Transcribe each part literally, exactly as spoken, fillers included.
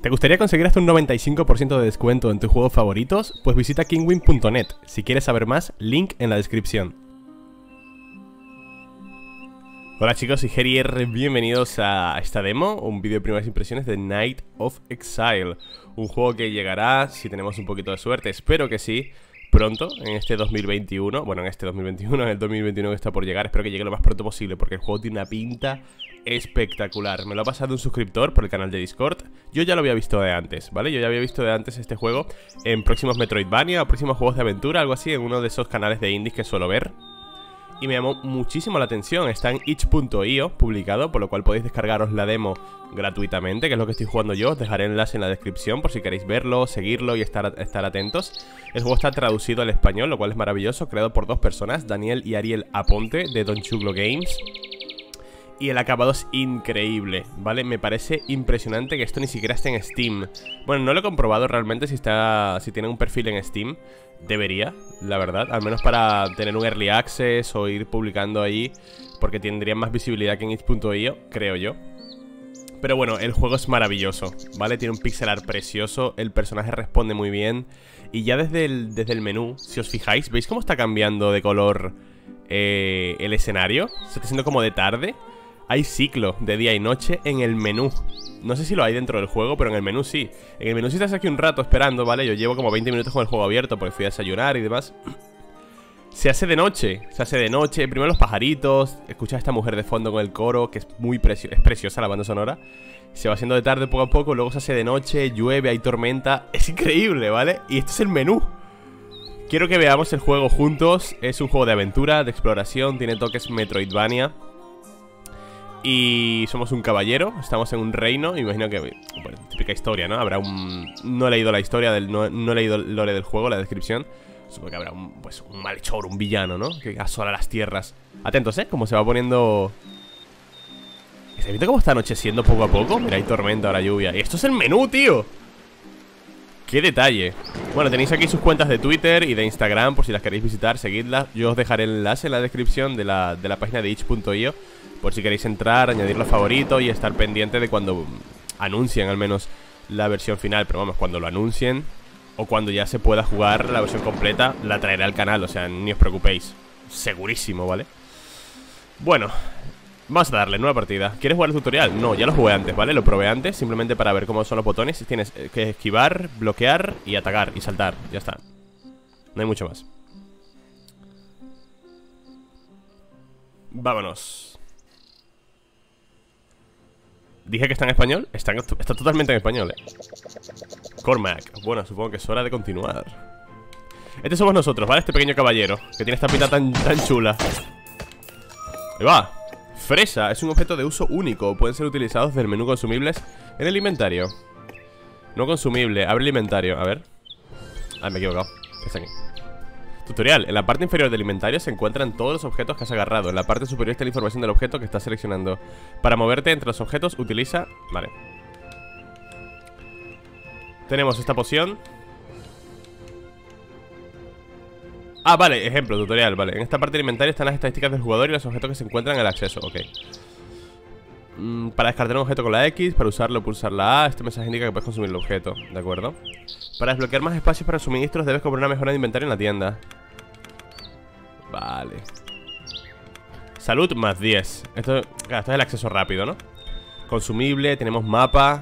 ¿Te gustaría conseguir hasta un noventa y cinco por ciento de descuento en tus juegos favoritos? Pues visita kingwin punto net. Si quieres saber más, link en la descripción. Hola chicos, soy Gerier, bienvenidos a esta demo, un vídeo de primeras impresiones de Knight of Exile. Un juego que llegará, si tenemos un poquito de suerte, espero que sí, pronto, en este dos mil veintiuno. Bueno, en este dos mil veintiuno, en el dos mil veintiuno que está por llegar. Espero que llegue lo más pronto posible, porque el juego tiene una pinta espectacular. Me lo ha pasado un suscriptor por el canal de Discord. Yo ya lo había visto de antes, ¿vale? Yo ya había visto de antes este juego en próximos Metroidvania o próximos juegos de aventura, algo así, en uno de esos canales de indies que suelo ver. Y me llamó muchísimo la atención. Está en itch punto i o publicado, por lo cual podéis descargaros la demo gratuitamente, que es lo que estoy jugando yo. Os dejaré el enlace en la descripción por si queréis verlo, seguirlo y estar, estar atentos. El juego está traducido al español, lo cual es maravilloso, creado por dos personas, Daniel y Ariel Aponte, de Don Chuglo Games. Y el acabado es increíble, ¿vale? Me parece impresionante que esto ni siquiera esté en Steam. Bueno, no lo he comprobado realmente si está, si tiene un perfil en Steam. Debería, la verdad, al menos para tener un Early Access o ir publicando ahí, porque tendría más visibilidad que en itch punto i o, creo yo. Pero bueno, el juego es maravilloso, ¿vale? Tiene un pixel art precioso, el personaje responde muy bien. Y ya desde el, desde el menú, si os fijáis, ¿veis cómo está cambiando de color eh, el escenario? Se está haciendo como de tarde. Hay ciclo de día y noche en el menú. No sé si lo hay dentro del juego, pero en el menú sí. En el menú si estás aquí un rato esperando, ¿vale? Yo llevo como veinte minutos con el juego abierto porque fui a desayunar y demás. Se hace de noche, se hace de noche. Primero los pajaritos, escuchas a esta mujer de fondo con el coro, que es muy precio es preciosa la banda sonora. Se va haciendo de tarde poco a poco, luego se hace de noche, llueve, hay tormenta. Es increíble, ¿vale? Y esto es el menú. Quiero que veamos el juego juntos. Es un juego de aventura, de exploración, tiene toques Metroidvania. Y somos un caballero, estamos en un reino. Imagino que, bueno, típica historia, ¿no? Habrá un... No he leído la historia, del, no, no he leído el lore del juego, la descripción. Supongo que habrá un, pues, un malhechor, un villano, ¿no? Que asola las tierras. Atentos, ¿eh? Cómo se va poniendo... ¿Estáis viendo cómo está anocheciendo poco a poco? Mira, hay tormenta, ahora lluvia. Y esto es el menú, tío. ¡Qué detalle! Bueno, tenéis aquí sus cuentas de Twitter y de Instagram, por si las queréis visitar, seguidlas. Yo os dejaré el enlace en la descripción de la, de la página de itch punto i o, por si queréis entrar, añadirlo a favorito y estar pendiente de cuando anuncien al menos la versión final. Pero vamos, cuando lo anuncien o cuando ya se pueda jugar la versión completa, la traeré al canal, o sea, ni os preocupéis. Segurísimo, ¿vale? Bueno, vamos a darle nueva partida. ¿Quieres jugar el tutorial? No, ya lo jugué antes, ¿vale? Lo probé antes, simplemente para ver cómo son los botones. Tienes que esquivar, bloquear y atacar y saltar, ya está. No hay mucho más. Vámonos. Dije que está en español. Está, en, está totalmente en español, eh. Cormac. Bueno, supongo que es hora de continuar. Este somos nosotros, ¿vale? Este pequeño caballero que tiene esta pinta tan, tan chula. Ahí va. Fresa. Es un objeto de uso único. Pueden ser utilizados del menú consumibles en el inventario. No consumible. Abre el inventario. A ver. Ah, me he equivocado. Está aquí. Tutorial. En la parte inferior del inventario se encuentran todos los objetos que has agarrado. En la parte superior está la información del objeto que estás seleccionando. Para moverte entre los objetos utiliza... Vale. Tenemos esta poción. Ah, vale, ejemplo, tutorial, vale. En esta parte del inventario están las estadísticas del jugador y los objetos que se encuentran en el acceso, ok. mm, Para descartar un objeto con la X, para usarlo pulsar la A. Este mensaje indica que puedes consumir el objeto, ¿de acuerdo? Para desbloquear más espacios para suministros debes comprar una mejora de inventario en la tienda. Vale. Salud más diez. Esto, claro, esto es el acceso rápido, ¿no? Consumible, tenemos mapa.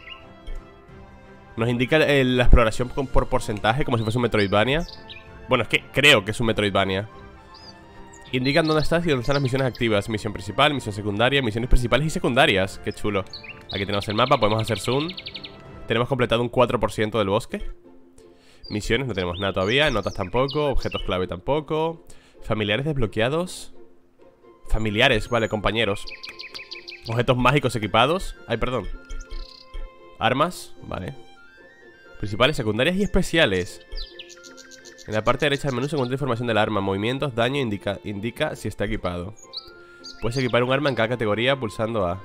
Nos indica el, la exploración por, por porcentaje, como si fuese un Metroidvania. Bueno, es que creo que es un Metroidvania. Indican dónde estás y dónde están las misiones activas. Misión principal, misión secundaria, misiones principales y secundarias. Qué chulo. Aquí tenemos el mapa, podemos hacer zoom. Tenemos completado un cuatro por ciento del bosque. Misiones, no tenemos nada todavía. Notas tampoco, objetos clave tampoco. Familiares desbloqueados. Familiares, vale, compañeros. Objetos mágicos equipados. Ay, perdón. Armas, vale. Principales, secundarias y especiales. En la parte derecha del menú se encuentra información del arma. Movimientos, daño, indica, indica si está equipado. Puedes equipar un arma en cada categoría pulsando A.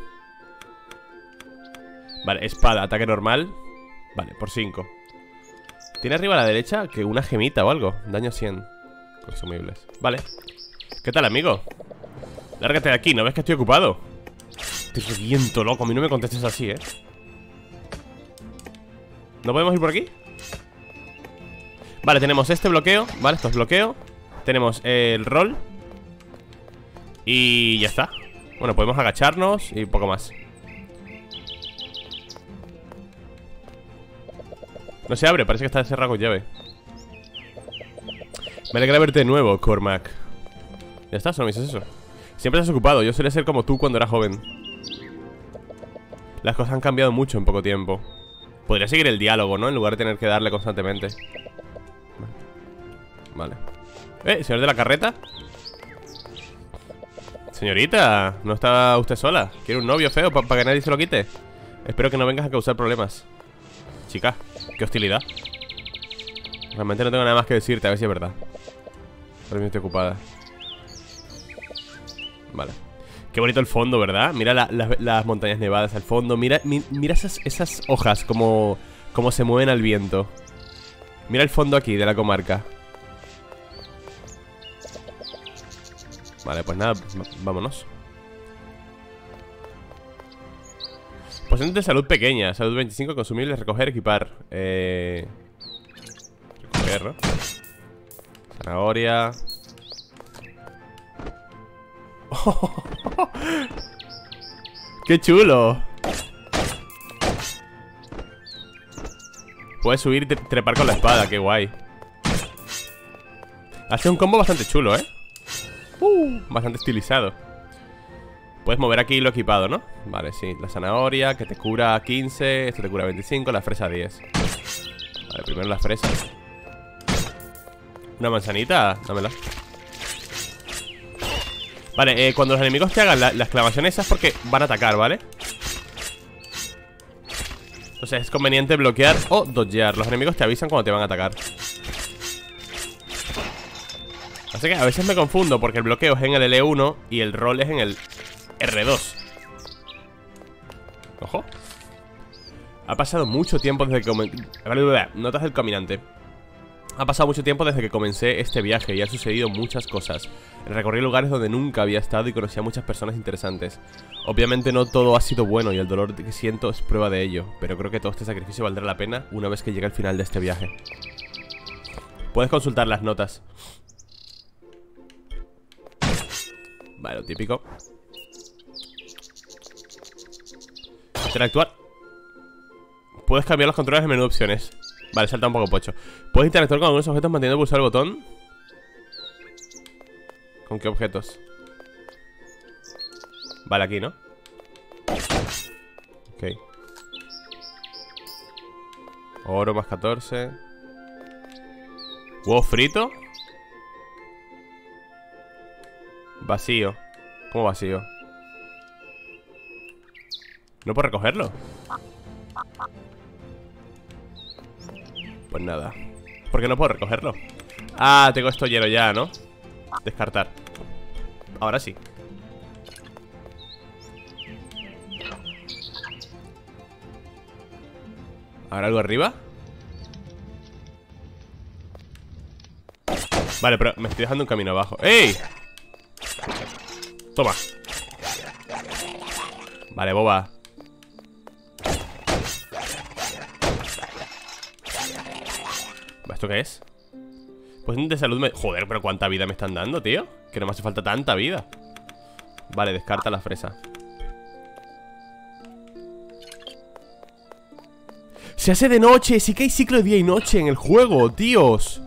Vale, espada, ataque normal. Vale, por cinco. Tiene arriba a la derecha que una gemita o algo. Daño cien. Consumibles. Vale. ¿Qué tal, amigo? Lárgate de aquí, ¿no ves que estoy ocupado? Te reviento, loco, a mí no me contestes así, ¿eh? ¿No podemos ir por aquí? Vale, tenemos este bloqueo. Vale, esto es bloqueo. Tenemos el rol. Y ya está. Bueno, podemos agacharnos y poco más. No se abre, parece que está cerrado con llave. Me alegra verte de nuevo, Cormac. Ya está, solo me dices eso. Siempre estás ocupado, yo solía ser como tú cuando era joven. Las cosas han cambiado mucho en poco tiempo. Podría seguir el diálogo, ¿no? En lugar de tener que darle constantemente. Vale. Eh, señor de la carreta. Señorita, ¿no está usted sola? ¿Quiere un novio feo para pa que nadie se lo quite? Espero que no vengas a causar problemas. Chica, qué hostilidad. Realmente no tengo nada más que decirte, a ver si es verdad. Ahora mismo estoy ocupada. Vale. Qué bonito el fondo, ¿verdad? Mira la, la, las montañas nevadas al fondo. Mira, mi, mira esas, esas hojas como, como se mueven al viento. Mira el fondo aquí de la comarca. Vale, pues nada, vámonos. Porcentaje de salud pequeña. Salud veinticinco, consumibles, recoger, equipar. Eh... Recoger, ¿no? Zanahoria. Oh, ¡qué chulo! Puedes subir y trepar con la espada, qué guay. Hace un combo bastante chulo, ¿eh? Uh, bastante estilizado. Puedes mover aquí lo equipado, ¿no? Vale, sí, la zanahoria, que te cura quince. Esto te cura veinticinco, la fresa diez. Vale, primero la fresa. Una manzanita, dámela. Vale, eh, cuando los enemigos te hagan la, la exclamación esa es porque van a atacar, ¿vale? Entonces es conveniente bloquear o dodgear. Los enemigos te avisan cuando te van a atacar. Así que a veces me confundo porque el bloqueo es en el L uno y el rol es en el R dos. Ojo. Ha pasado mucho tiempo desde que comencé... Notas del caminante. Ha pasado mucho tiempo desde que comencé este viaje y han sucedido muchas cosas. Recorrí lugares donde nunca había estado y conocí a muchas personas interesantes. Obviamente no todo ha sido bueno y el dolor que siento es prueba de ello, pero creo que todo este sacrificio valdrá la pena una vez que llegue al final de este viaje. Puedes consultar las notas. Vale, lo típico. Interactuar. Puedes cambiar los controles en menú opciones. Vale, salta un poco pocho. Puedes interactuar con algunos objetos manteniendo pulsado el botón. ¿Con qué objetos? Vale, aquí, ¿no? Ok. Oro más catorce. Huevo frito. Vacío. ¿Cómo vacío? ¿No puedo recogerlo? Pues nada. ¿Por qué no puedo recogerlo? Ah, tengo esto lleno ya, ¿no? Descartar. Ahora sí. ¿Ahora algo arriba? Vale, pero me estoy dejando un camino abajo. ¡Ey! Toma. Vale, boba. ¿Esto qué es? Pues de salud me... Joder, pero cuánta vida me están dando, tío. Que no me hace falta tanta vida. Vale, descarta la fresa. Se hace de noche. Sí que hay ciclo de día y noche en el juego, tíos.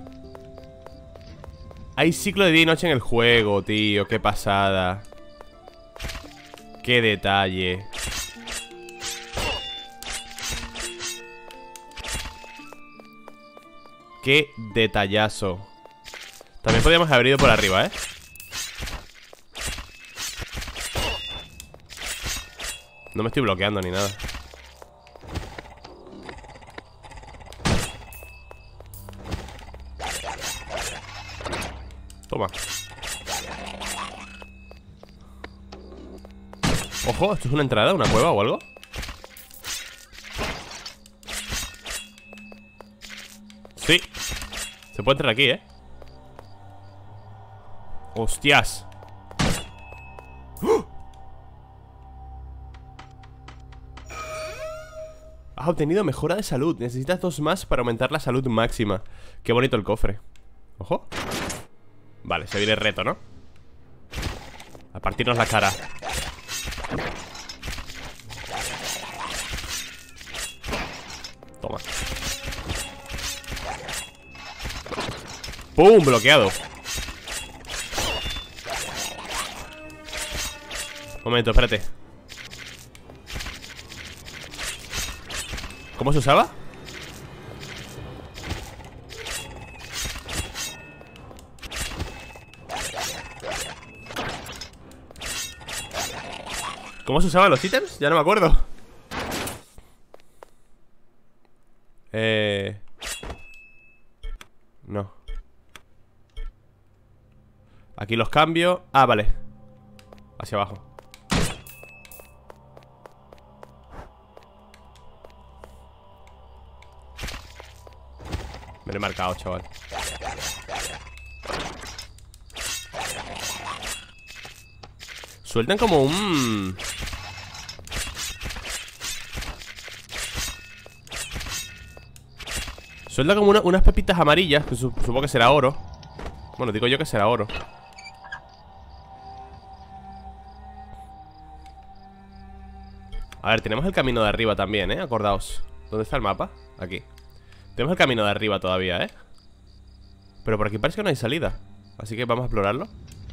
Hay ciclo de día y noche en el juego, tío. Qué pasada. Qué detalle. Qué detallazo. También podríamos haber ido por arriba, ¿eh? No me estoy bloqueando ni nada. Toma. Ojo, ¿esto es una entrada, una cueva o algo? Sí. Se puede entrar aquí, ¿eh? ¡Hostias! ¡Oh! Has obtenido mejora de salud. Necesitas dos más para aumentar la salud máxima. Qué bonito el cofre. Ojo. Vale, se viene el reto, ¿no? A partirnos la cara. Toma. ¡Pum! Bloqueado. Un momento, espérate. ¿Cómo se usaba? ¿Cómo se usaban los ítems? Ya no me acuerdo. Eh... No. Aquí los cambio. Ah, vale. Hacia abajo. Me lo he marcado, chaval. Sueltan como un... Sueltan como una, unas pepitas amarillas, que supongo que será oro. Bueno, digo yo que será oro. A ver, tenemos el camino de arriba también, ¿eh? Acordaos. ¿Dónde está el mapa? Aquí. Tenemos el camino de arriba todavía, ¿eh? Pero por aquí parece que no hay salida. Así que vamos a explorarlo.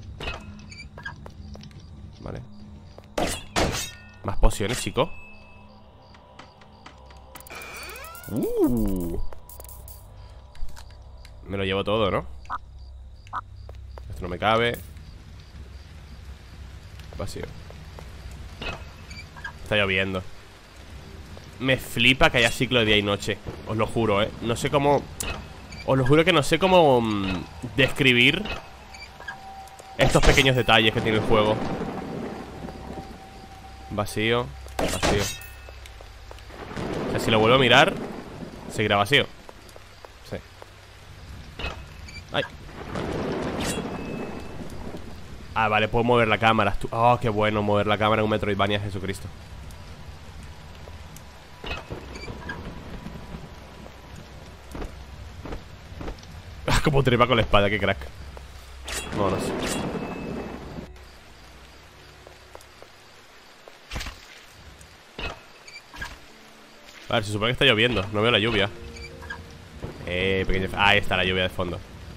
Vale. Más pociones, chicos. Uh. Me lo llevo todo, ¿no? Esto no me cabe. Vacío. Está lloviendo. Me flipa que haya ciclo de día y noche. Os lo juro, ¿eh? No sé cómo... Os lo juro que no sé cómo mmm, describir estos pequeños detalles que tiene el juego. Vacío. Vacío. O sea, si lo vuelvo a mirar, seguirá vacío. Sí. Ay. Ah, vale, puedo mover la cámara. Oh, qué bueno mover la cámara en un Metroidvania, Jesucristo. Como trepa con la espada, qué crack. Vámonos. A ver, se supone que está lloviendo. No veo la lluvia. Eh, pequeño... Ah, ahí está la lluvia de fondo.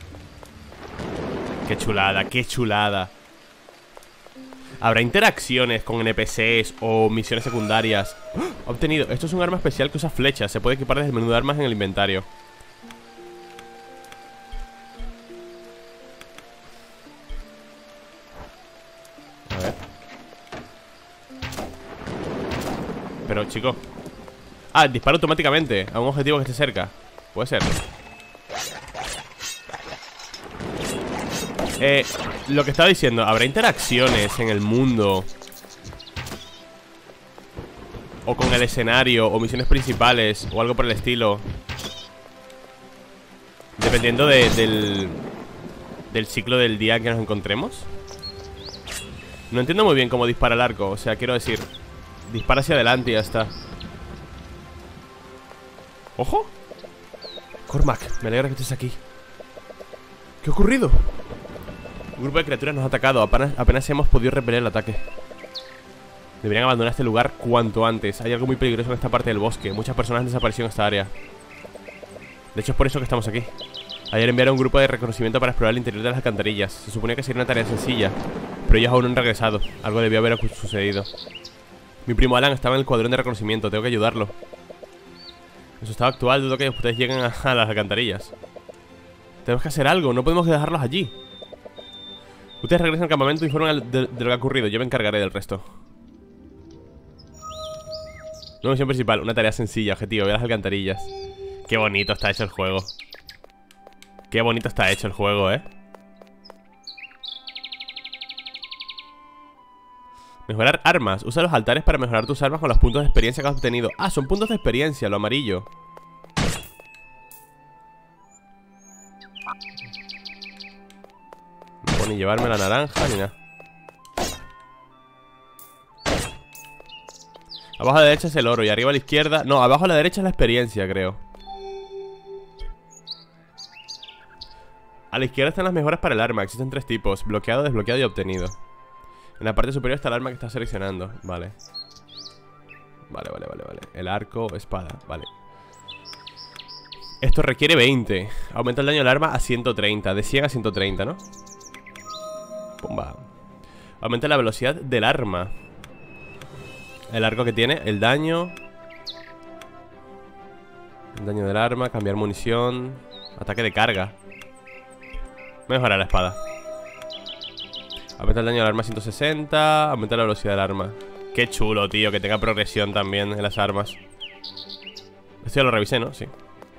Qué chulada, qué chulada. ¿Habrá interacciones con N P Cs o misiones secundarias? ¡Oh! Obtenido. Esto es un arma especial que usa flechas. Se puede equipar desde el menú de armas en el inventario. A ver. Pero, chico. Ah, dispara automáticamente a un objetivo que esté cerca. Puede ser. Eh, lo que estaba diciendo, ¿habrá interacciones en el mundo o con el escenario o misiones principales o algo por el estilo? Dependiendo de, del, del ciclo del día que nos encontremos. No entiendo muy bien cómo dispara el arco. O sea, quiero decir, dispara hacia adelante y ya está. ¡Ojo! Cormac, me alegra que estés aquí. ¿Qué ha ocurrido? Un grupo de criaturas nos ha atacado. Apenas, apenas hemos podido repeler el ataque. Deberían abandonar este lugar cuanto antes. Hay algo muy peligroso en esta parte del bosque. Muchas personas han desaparecido en esta área. De hecho es por eso que estamos aquí. Ayer enviaron un grupo de reconocimiento para explorar el interior de las alcantarillas. Se suponía que sería una tarea sencilla, pero ellos aún no han regresado. Algo debió haber sucedido. Mi primo Alan estaba en el cuadrón de reconocimiento. Tengo que ayudarlo. En su estado actual dudo que ustedes lleguen a, a las alcantarillas. Tenemos que hacer algo, no podemos dejarlos allí. Ustedes regresen al campamento e informen de, de lo que ha ocurrido. Yo me encargaré del resto. Nueva misión principal, una tarea sencilla, objetivo, ver las alcantarillas. Qué bonito está hecho el juego. Qué bonito está hecho el juego, eh. Mejorar armas. Usa los altares para mejorar tus armas con los puntos de experiencia que has obtenido. Ah, son puntos de experiencia, lo amarillo. No puedo ni llevarme la naranja ni nada. Abajo a la derecha es el oro y arriba a la izquierda... No, abajo a la derecha es la experiencia, creo. A la izquierda están las mejoras para el arma. Existen tres tipos: bloqueado, desbloqueado y obtenido. En la parte superior está el arma que estás seleccionando. Vale. Vale, vale, vale, vale. El arco, espada, vale. Esto requiere veinte. Aumenta el daño del arma a ciento treinta. De cien a ciento treinta, ¿no? Pumba. Aumenta la velocidad del arma. El arco que tiene, el daño. El daño del arma, cambiar munición. Ataque de carga. Mejora la espada. Aumenta el daño del arma a ciento sesenta. Aumenta la velocidad del arma. Qué chulo, tío, que tenga progresión también en las armas. Esto ya lo revisé, ¿no? Sí.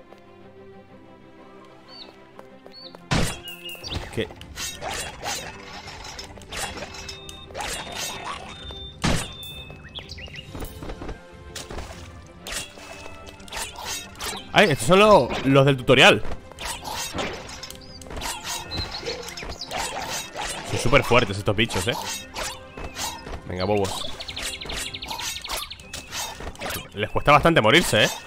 ¿Qué? Ay, estos son los, los del tutorial. Son súper fuertes estos bichos, eh. Venga, bobos. Les cuesta bastante morirse, eh.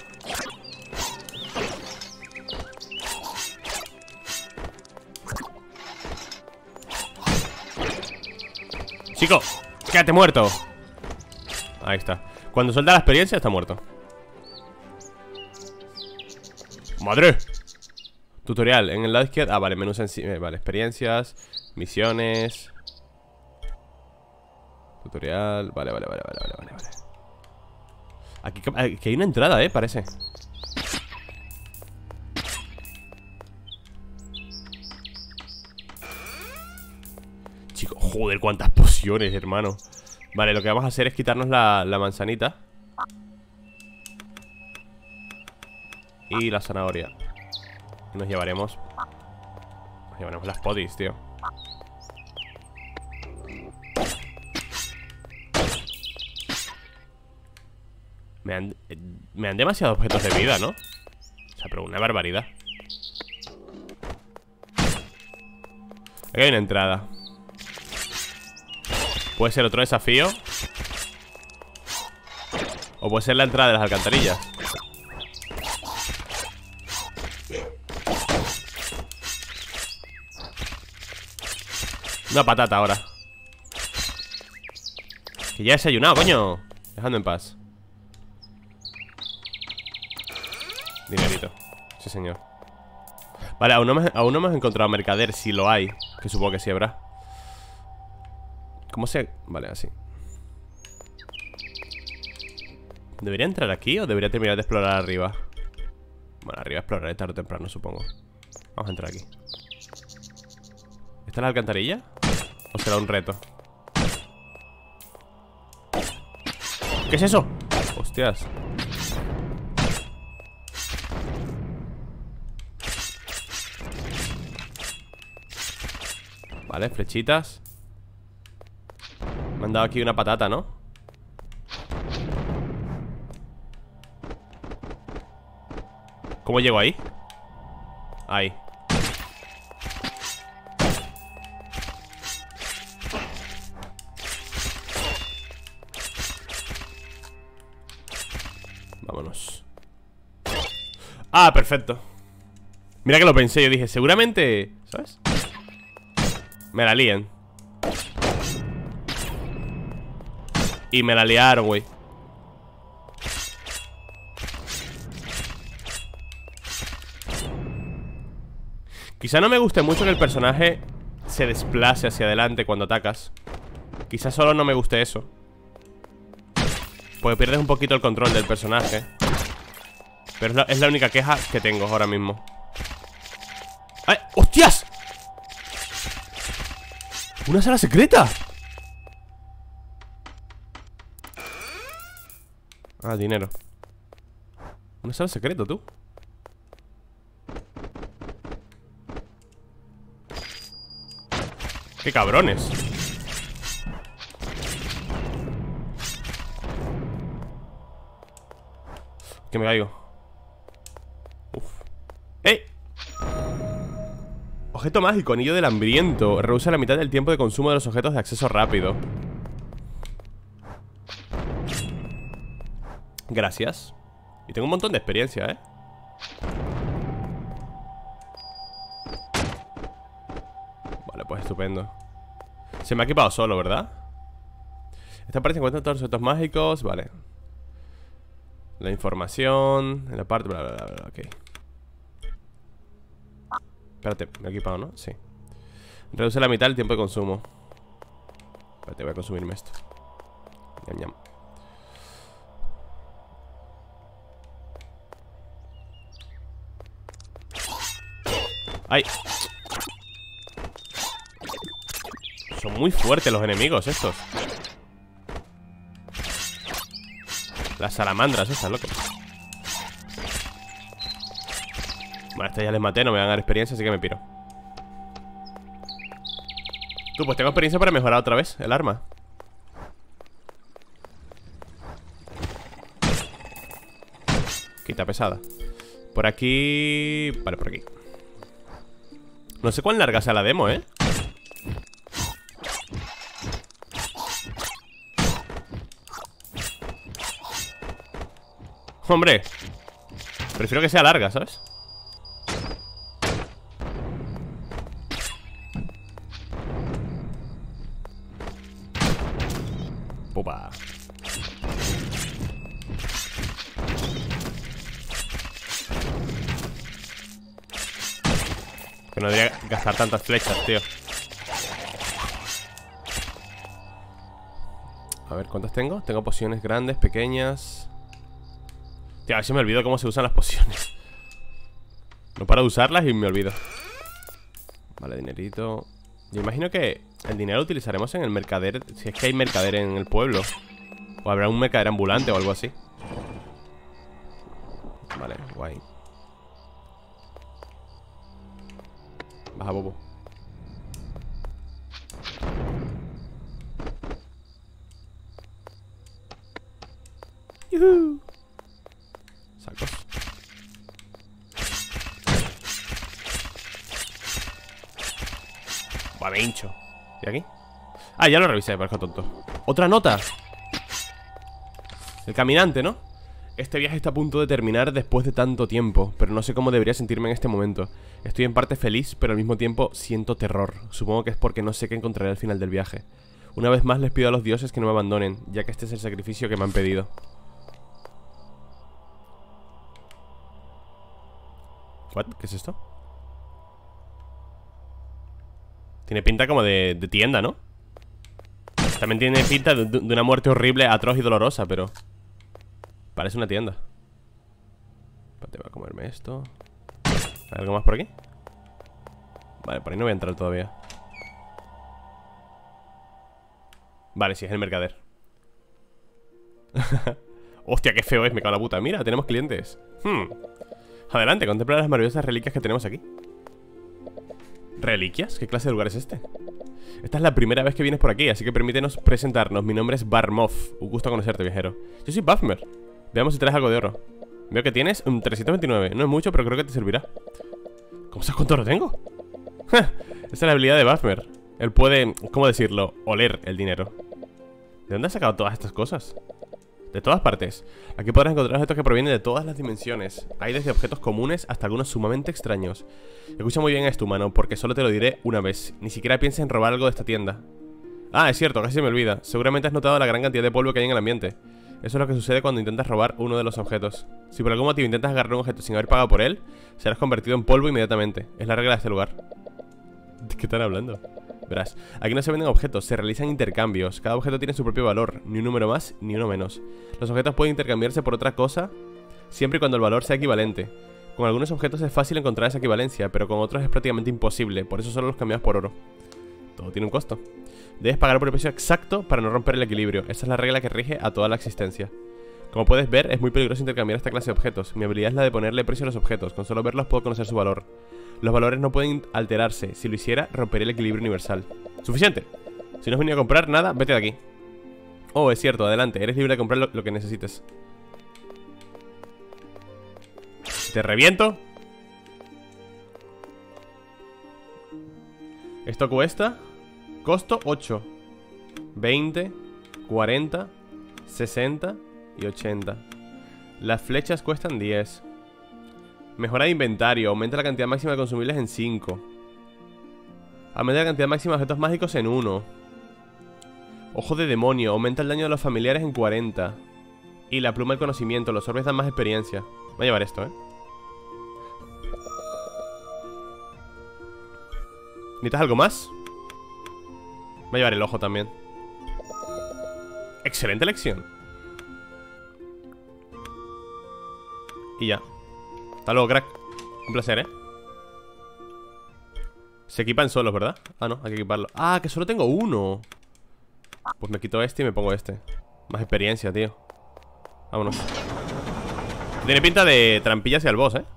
Chico, quédate muerto. Ahí está. Cuando suelta la experiencia está muerto. ¡Madre! Tutorial, en el lado izquierdo. Ah, vale, menú sencillo. Vale, experiencias, misiones. Tutorial. Vale, vale, vale, vale, vale, vale. Aquí, aquí hay una entrada, eh, parece. Chico, joder, cuántas pociones, hermano. Vale, lo que vamos a hacer es quitarnos la, la manzanita y la zanahoria. Y nos llevaremos Nos llevaremos las potis, tío. Me dan, me dan demasiados objetos de vida, ¿no? O sea, pero una barbaridad. Aquí hay una entrada. Puede ser otro desafío. O puede ser la entrada de las alcantarillas. Una patata ahora. Que ya he desayunado, coño. Dejadme en paz. Dinerito. Sí, señor. Vale, aún no, me, aún no hemos encontrado mercader. Si lo hay, que supongo que sí habrá. ¿Cómo se...? Vale, así. ¿Debería entrar aquí o debería terminar de explorar arriba? Bueno, arriba exploraré tarde o temprano, supongo. Vamos a entrar aquí. ¿Esta es la alcantarilla? ¿O será un reto? ¿Qué es eso? Hostias. Vale, flechitas. Me han dado aquí una patata, ¿no? ¿Cómo llego ahí? Ahí. Vámonos. Ah, perfecto. Mira que lo pensé, yo dije, seguramente, ¿sabes? Me la líen. Y me la liaron, güey. Quizá no me guste mucho que el personaje se desplace hacia adelante cuando atacas. Quizá solo no me guste eso, porque pierdes un poquito el control del personaje. Pero es la, es la única queja que tengo ahora mismo. ¡Ay! ¡Hostias! ¡Una sala secreta! Ah, dinero. Una sala secreta, tú. ¡Qué cabrones! Que me caigo. Uf. ¡Eh! Objeto mágico, anillo del hambriento. Reduce la mitad del tiempo de consumo de los objetos de acceso rápido. Gracias. Y tengo un montón de experiencia, ¿eh? Vale, pues estupendo. Se me ha equipado solo, ¿verdad? Esta parte se encuentran todos los objetos mágicos. Vale. La información. En la parte... Bla, bla, bla, bla, ok. Espérate, me he equipado, ¿no? Sí. Reduce la mitad el tiempo de consumo. Espérate, voy a consumirme esto. Ñam, ñam. ¡Ay! Son muy fuertes los enemigos estos. Las salamandras estas, loco. Bueno, a esta ya les maté, no me van a dar experiencia, así que me piro. Tú, pues tengo experiencia para mejorar otra vez el arma. Quita pesada. Por aquí... Vale, por aquí. No sé cuán larga sea la demo, ¿eh? Hombre, prefiero que sea larga, ¿sabes? Pupa. Que no debería gastar tantas flechas, tío. A ver, ¿cuántas tengo? Tengo pociones grandes, pequeñas. Tío, a ver si me olvido cómo se usan las pociones. No paro de usarlas y me olvido. Vale, dinerito. Yo imagino que el dinero lo utilizaremos en el mercader. Si es que hay mercader en el pueblo. O habrá un mercader ambulante o algo así. Vale, guay. Baja, bobo. ¡Yuhu! Sacos. Buah, me hincho. ¿Y aquí? Ah, ya lo revisé, parezco tonto. ¡Otra nota! El caminante, ¿no? Este viaje está a punto de terminar después de tanto tiempo, pero no sé cómo debería sentirme en este momento. Estoy en parte feliz, pero al mismo tiempo siento terror. Supongo que es porque no sé qué encontraré al final del viaje. Una vez más les pido a los dioses que no me abandonen, ya que este es el sacrificio que me han pedido. ¿What? ¿Qué es esto? Tiene pinta como de, de tienda, ¿no? También tiene pinta de, de una muerte horrible, atroz y dolorosa, pero... Parece una tienda. Te voy a comerme esto. ¿Hay algo más por aquí? Vale, por ahí no voy a entrar todavía. Vale, sí, es el mercader. Hostia, qué feo es, me cago en la puta. Mira, tenemos clientes. hmm. Adelante, contempla las maravillosas reliquias que tenemos aquí. ¿Reliquias? ¿Qué clase de lugar es este? Esta es la primera vez que vienes por aquí, así que permítenos presentarnos. Mi nombre es Barmov. Un gusto conocerte, viajero. Yo soy Bafmer. Veamos si traes algo de oro. Veo que tienes un trescientos veintinueve. No es mucho, pero creo que te servirá. ¿Cómo sabes cuánto oro tengo? Esa es la habilidad de Bafmer. Él puede, ¿cómo decirlo? Oler el dinero. ¿De dónde has sacado todas estas cosas? De todas partes. Aquí podrás encontrar objetos que provienen de todas las dimensiones. Hay desde objetos comunes hasta algunos sumamente extraños. Escucha muy bien esto, humano, porque solo te lo diré una vez. Ni siquiera pienses en robar algo de esta tienda. Ah, es cierto, casi se me olvida. Seguramente has notado la gran cantidad de polvo que hay en el ambiente. Eso es lo que sucede cuando intentas robar uno de los objetos. Si por algún motivo intentas agarrar un objeto sin haber pagado por él, serás convertido en polvo inmediatamente. Es la regla de este lugar. ¿De qué están hablando? Verás, aquí no se venden objetos, se realizan intercambios. Cada objeto tiene su propio valor, ni un número más, ni uno menos. Los objetos pueden intercambiarse por otra cosa, siempre y cuando el valor sea equivalente. Con algunos objetos es fácil encontrar esa equivalencia, pero con otros es prácticamente imposible, por eso solo los cambias por oro. Todo tiene un costo. Debes pagar por el precio exacto para no romper el equilibrio. Esa es la regla que rige a toda la existencia. Como puedes ver, es muy peligroso intercambiar esta clase de objetos. Mi habilidad es la de ponerle precio a los objetos. Con solo verlos puedo conocer su valor. Los valores no pueden alterarse. Si lo hiciera, rompería el equilibrio universal. ¡Suficiente! Si no has venido a comprar nada, vete de aquí. Oh, es cierto, adelante. Eres libre de comprar lo, lo que necesites. ¿Te reviento? Esto cuesta... Costo ocho, veinte, cuarenta, sesenta y ochenta. Las flechas cuestan diez. Mejora de inventario. Aumenta la cantidad máxima de consumibles en cinco. Aumenta la cantidad máxima de objetos mágicos en uno. Ojo de demonio. Aumenta el daño de los familiares en cuarenta. Y la pluma del conocimiento. Los orbes dan más experiencia. Voy a llevar esto, eh. ¿Necesitas algo más? Voy a llevar el ojo también. Excelente elección. Y ya. Hasta luego, crack. Un placer, ¿eh? Se equipan solos, ¿verdad? Ah, no, hay que equiparlo. Ah, que solo tengo uno. Pues me quito este y me pongo este. Más experiencia, tío. Vámonos. Tiene pinta de trampilla hacia el boss, ¿eh?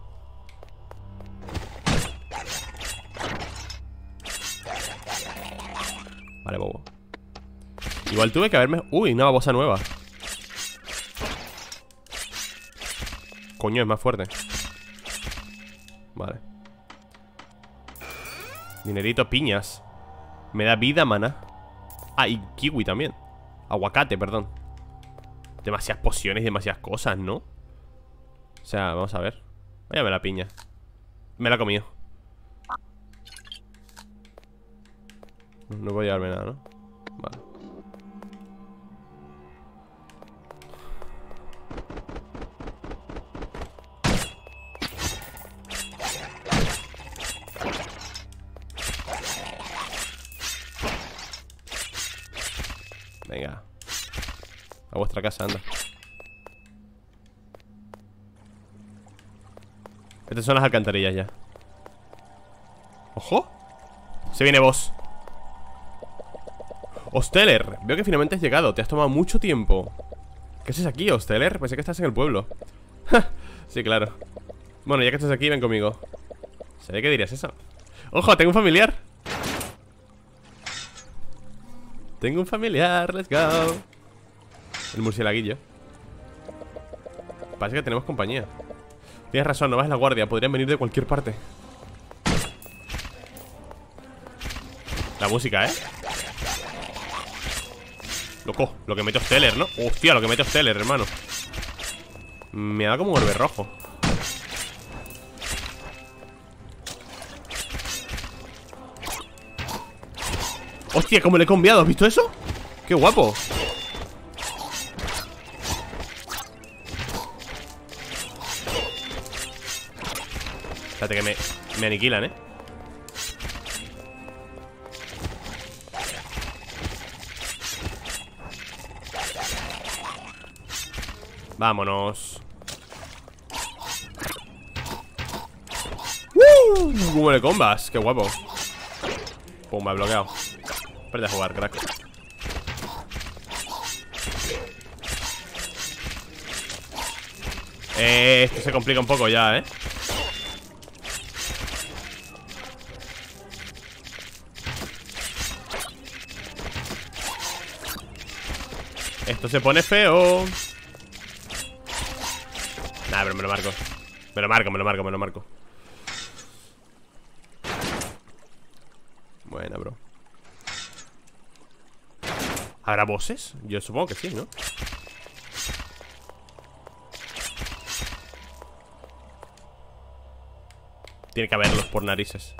Vale, bobo. Igual tuve que haberme... Uy, una babosa nueva. Coño, es más fuerte. Vale. Dinerito, piñas. Me da vida, mana. Ah, y kiwi también. Aguacate, perdón. Demasiadas pociones y demasiadas cosas, ¿no? O sea, vamos a ver. Váyame la piña. Me la he comido. No puedo llevarme nada, ¿no? Vale. Venga. A vuestra casa, anda. Estas son las alcantarillas ya. ¡Ojo! Se viene boss. Hosteler, veo que finalmente has llegado. Te has tomado mucho tiempo. ¿Qué haces aquí, Hosteler? Pensé que estás en el pueblo. Sí, claro. Bueno, ya que estás aquí, ven conmigo. ¿Sabía que dirías eso? ¡Ojo! Tengo un familiar. Tengo un familiar, let's go. El murcielaguillo. Parece que tenemos compañía. Tienes razón, no bajes la guardia. Podrían venir de cualquier parte. La música, ¿eh? Loco, lo que mete Hosteler, ¿no? Hostia, lo que mete Hosteler, hermano. Me da como un orbe rojo. Hostia, cómo le he cambiado, ¿has visto eso? ¡Qué guapo! Espérate que me, me aniquilan, ¿eh? Vámonos. ¡Uh! ¿Cómo le combas? ¡Qué guapo! Pum, me ha bloqueado. Espérate a jugar, crack. Eh, esto se complica un poco ya, ¿eh? Esto se pone feo. Nah, pero me lo marco. Me lo marco, me lo marco, me lo marco. Buena, bro. ¿Habrá bosses? Yo supongo que sí, ¿no? Tiene que haberlos por narices.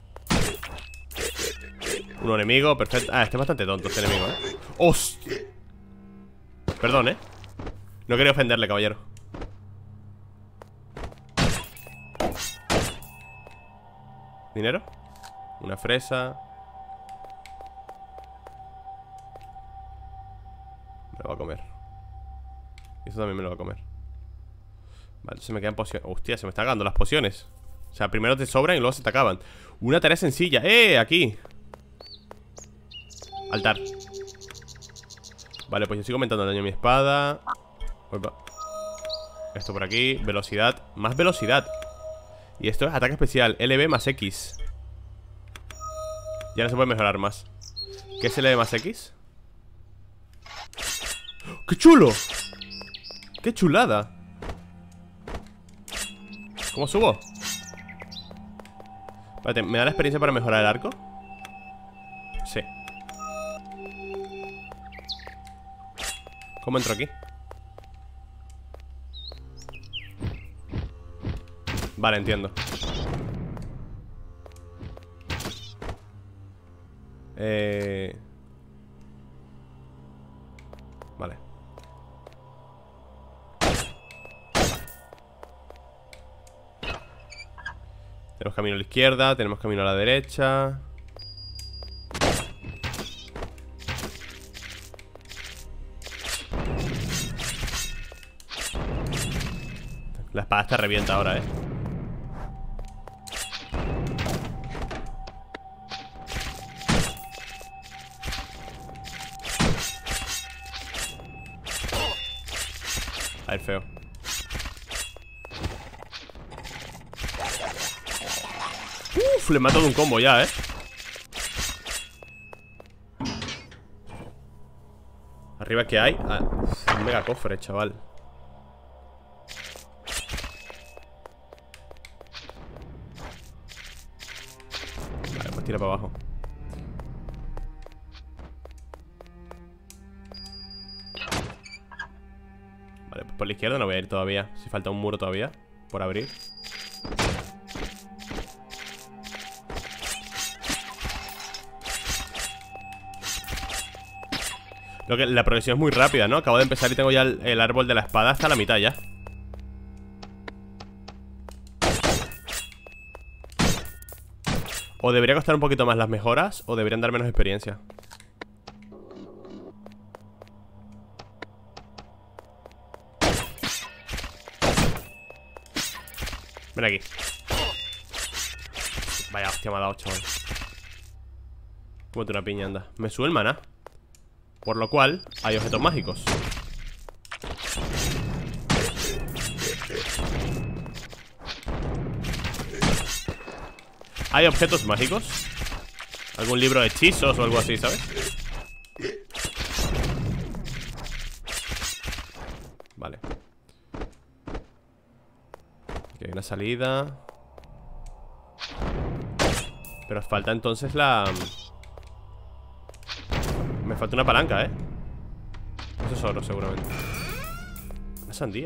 Un enemigo, perfecto. Ah, este es bastante tonto, este enemigo, ¿eh? ¡Hostia! Perdón, ¿eh? No quería ofenderle, caballero. ¿Dinero? Una fresa. Me lo va a comer. Y eso también me lo va a comer. Vale, se me quedan pociones. Hostia, se me están acabando las pociones. O sea, primero te sobran y luego se te acaban. Una tarea sencilla. ¡Eh! Aquí. Altar. Vale, pues yo sigo aumentando el daño de mi espada. Opa. Esto por aquí. Velocidad. Más velocidad. Y esto es ataque especial. L B más X. Ya no se puede mejorar más. ¿Qué es L B más X? ¡Qué chulo! ¡Qué chulada! ¿Cómo subo? Espérate, ¿me da la experiencia para mejorar el arco? Sí. ¿Cómo entro aquí? Vale, entiendo. Eh... Vale. Tenemos camino a la izquierda, tenemos camino a la derecha. La espada está revienta ahora, eh. A ver, feo. Uf, le mato de un combo ya, eh. Arriba, ¿qué hay? Ah, uf, un mega cofre, chaval. Vale, pues tira para abajo. Vale, pues por la izquierda no voy a ir todavía. Si falta un muro todavía por abrir. Lo que, la progresión es muy rápida, ¿no? Acabo de empezar y tengo ya el, el árbol de la espada hasta la mitad ya. O debería costar un poquito más las mejoras, o deberían dar menos experiencia. Ven aquí. Vaya hostia, me ha dado, chaval. Cómete una piña, anda. Me sube el maná. Por lo cual, hay objetos mágicos. ¿Hay objetos mágicos? ¿Algún libro de hechizos o algo así, sabes? Vale. Aquí hay una salida. Pero falta entonces la... Me falta una palanca, ¿eh? Eso es oro, seguramente. Una sandía.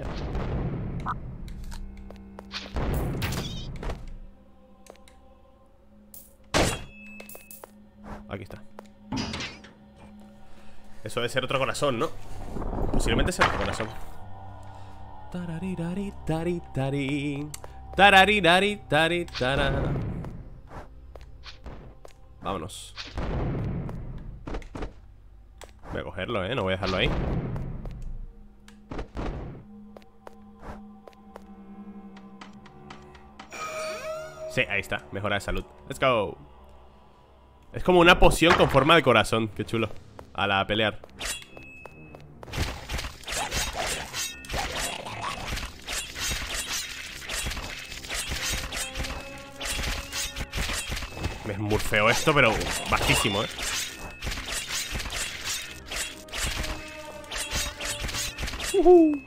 Aquí está. Eso debe ser otro corazón, ¿no? Posiblemente sea otro corazón. Tararirari, tari, tari. Tararirari, tari, tara. Vámonos. Voy a cogerlo, ¿eh? No voy a dejarlo ahí. Sí, ahí está. Mejora de salud. Let's go. Es como una poción con forma de corazón. Qué chulo. A la pelear. Es muy feo esto, pero bajísimo, ¿eh? Uh-huh.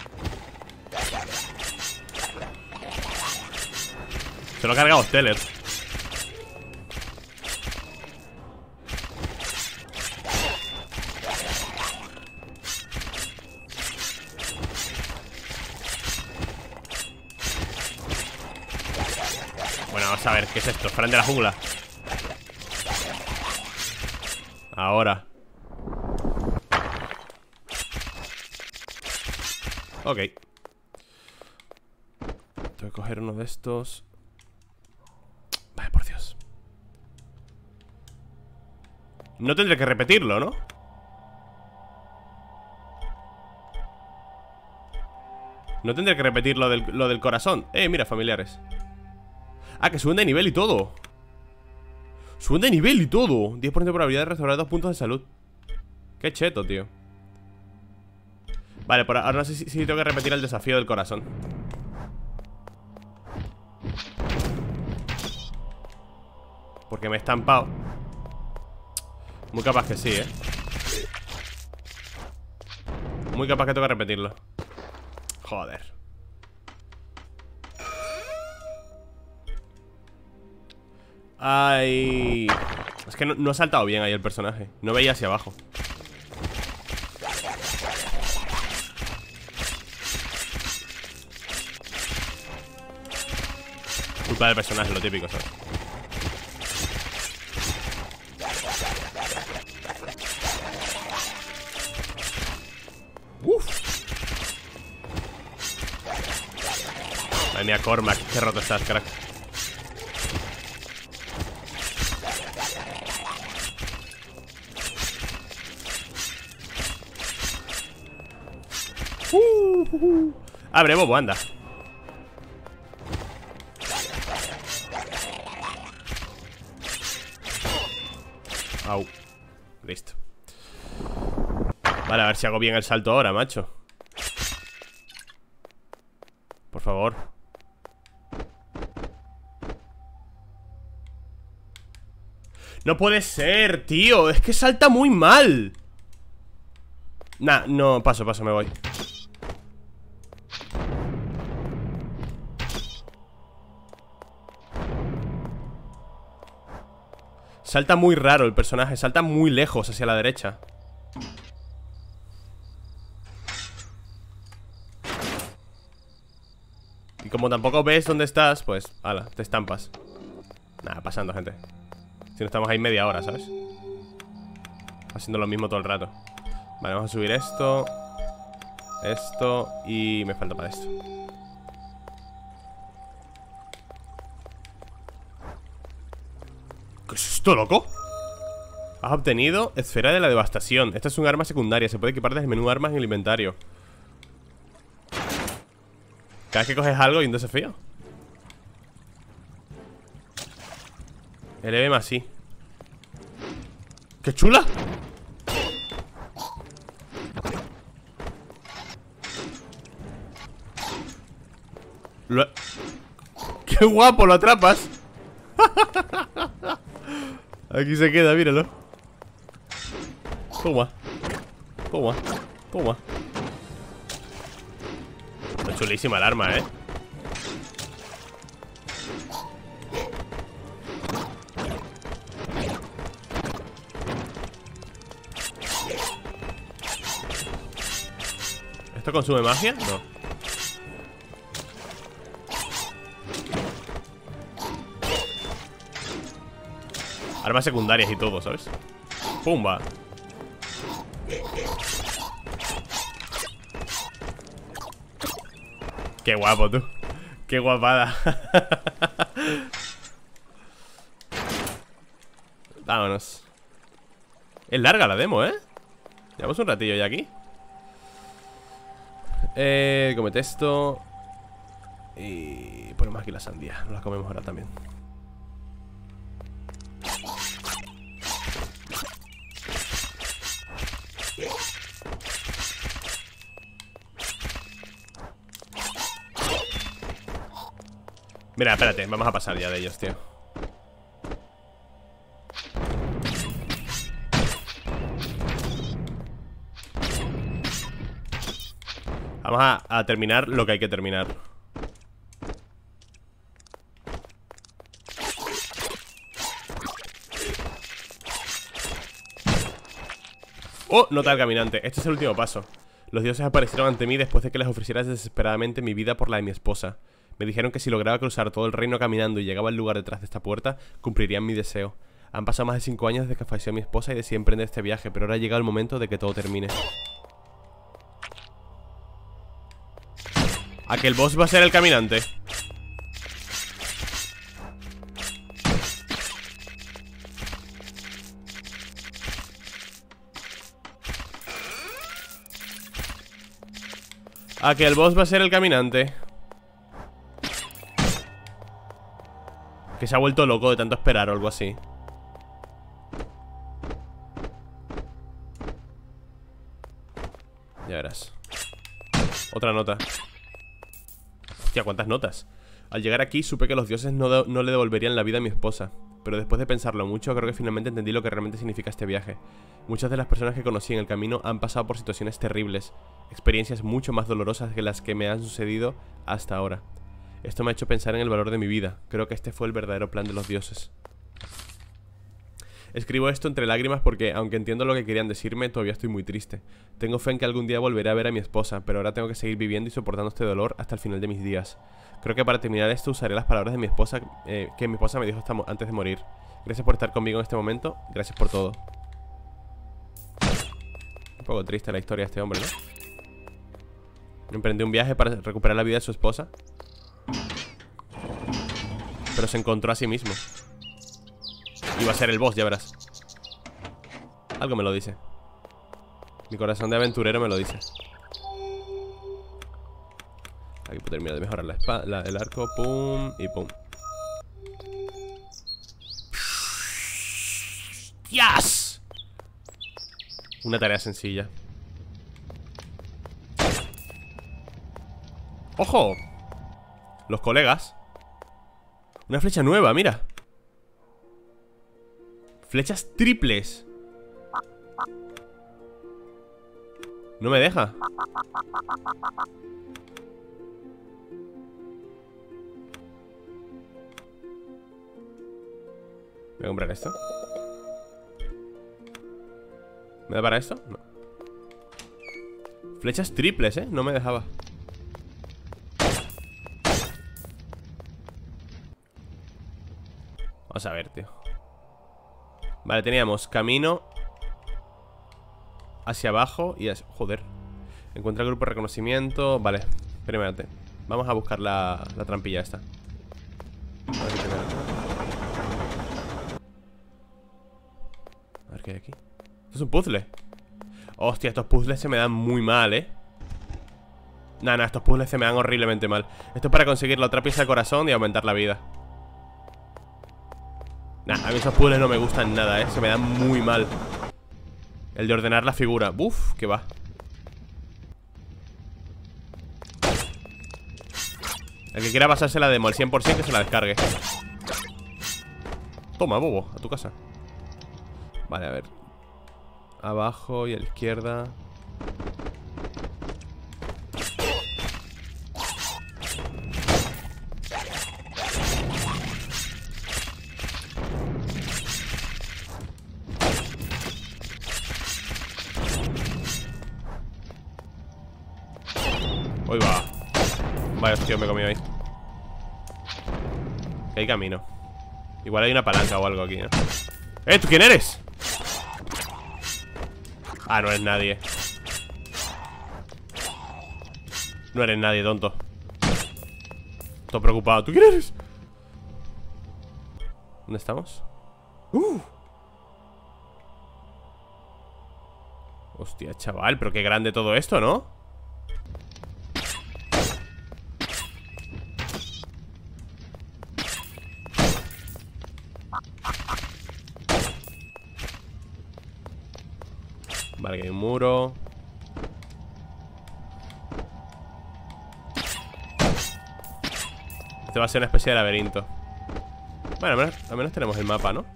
Se lo ha cargado Steller. Bueno, vamos a ver, ¿qué es esto? Fran de la jungla. Ahora. Ok. Tengo que coger uno de estos. Vaya, por Dios. No tendré que repetirlo, ¿no? No tendré que repetir lo del, lo del corazón. Eh, mira, familiares. Ah, que suben de nivel y todo. Suben de nivel y todo. diez por ciento de probabilidad de restaurar dos puntos de salud. Qué cheto, tío. Vale, por ahora no sé si, si tengo que repetir el desafío del corazón. Porque me he estampado. Muy capaz que sí, eh. Muy capaz que tengo que repetirlo. Joder. Ay. Es que no, no ha saltado bien ahí el personaje. No veía hacia abajo. culpa del personaje, lo típico, ¿sabes? Uf. Madre mía, Cormac, qué roto estás, crack. Uh, uh, uh. Abre, bobo, anda. Au. Listo. Vale, a ver si hago bien el salto ahora, macho. Por favor. No puede ser, tío. Es que salta muy mal. Nah, no, paso, paso, me voy. Salta muy raro el personaje. Salta muy lejos hacia la derecha. Y como tampoco ves dónde estás, pues, ala, te estampas. Nada, pasando, gente. Si no estamos ahí media hora, ¿sabes? Haciendo lo mismo todo el rato. Vale, vamos a subir esto. Esto. Y me falta para esto. ¿Qué es esto, loco? Has obtenido esfera de la devastación. Esta es un arma secundaria. Se puede equipar desde el menú armas en el inventario. Cada vez que coges algo y un desafío. Eleve más sí. ¡Qué chula! Lo... ¡Qué guapo! Lo atrapas. Aquí se queda, míralo. Toma. Toma. Toma. Es chulísima el arma, eh. ¿Esto consume magia? No. Armas secundarias y todo, ¿sabes? Pumba. Qué guapo, tú. Qué guapada. Vámonos. Es larga la demo, ¿eh? Llevamos un ratillo ya aquí. Eh, comete esto. Y ponemos aquí la sandía. Nos la comemos ahora también. Mira, espérate, vamos a pasar ya de ellos, tío. Vamos a, a terminar lo que hay que terminar. ¡Oh! Nota al caminante. Este es el último paso. Los dioses aparecieron ante mí después de que les ofreciera desesperadamente mi vida por la de mi esposa. Me dijeron que si lograba cruzar todo el reino caminando y llegaba al lugar detrás de esta puerta, cumplirían mi deseo. Han pasado más de cinco años desde que falleció mi esposa y decidí emprender este viaje, pero ahora ha llegado el momento de que todo termine. ¿A que el boss va a ser el caminante? ¿A que el boss va a ser el caminante? Que se ha vuelto loco de tanto esperar o algo así. Ya verás. Otra nota. Hostia, ¿cuántas notas? Al llegar aquí supe que los dioses no, no le devolverían la vida a mi esposa. Pero después de pensarlo mucho, creo que finalmente entendí lo que realmente significa este viaje. Muchas de las personas que conocí en el camino han pasado por situaciones terribles, experiencias mucho más dolorosas que las que me han sucedido hasta ahora. Esto me ha hecho pensar en el valor de mi vida. Creo que este fue el verdadero plan de los dioses. Escribo esto entre lágrimas porque, aunque entiendo lo que querían decirme, todavía estoy muy triste. Tengo fe en que algún día volveré a ver a mi esposa, pero ahora tengo que seguir viviendo y soportando este dolor hasta el final de mis días. Creo que para terminar esto usaré las palabras de mi esposa, eh, que mi esposa me dijo hasta antes de morir. Gracias por estar conmigo en este momento, gracias por todo. Un poco triste la historia de este hombre, ¿no? Emprendió un viaje para recuperar la vida de su esposa, pero se encontró a sí mismo. Iba a ser el boss, ya verás. Algo me lo dice. Mi corazón de aventurero me lo dice. Aquí puedo terminar de mejorar la espada, la, el arco. Pum y pum. ¡Yes! Una tarea sencilla. ¡Ojo! Los colegas. Una flecha nueva, mira. Flechas triples. No me deja. Voy a comprar esto. ¿Me da para esto? No. Flechas triples, eh. No me dejaba. Vamos a ver, tío. Vale, teníamos camino hacia abajo y hacia... Joder. Encuentra el grupo de reconocimiento. Vale, espérate. Vamos a buscar la, la trampilla esta. A ver, qué a ver qué hay aquí. Esto es un puzzle. Hostia, estos puzzles se me dan muy mal, eh. Nah, nah, estos puzzles se me dan horriblemente mal. Esto es para conseguir la otra pieza de corazón y aumentar la vida. Nah, a mí esos puzzles no me gustan nada, eh. Se me dan muy mal. El de ordenar la figura. Uf, que va. El que quiera pasarse la demo al cien por cien que se la descargue. Toma, bobo, a tu casa. Vale, a ver. Abajo y a la izquierda. Uy, va. Vaya, hostia, me he comido ahí. Que hay camino. Igual hay una palanca o algo aquí, ¿no? ¡Eh! ¿Tú quién eres? Ah, no eres nadie. No eres nadie, tonto. Estoy preocupado. ¿Tú quién eres? ¿Dónde estamos? ¡Uh! Hostia, chaval, pero qué grande todo esto, ¿no? Vale, que hay un muro. Este va a ser una especie de laberinto. Bueno, al menos, al menos tenemos el mapa, ¿no?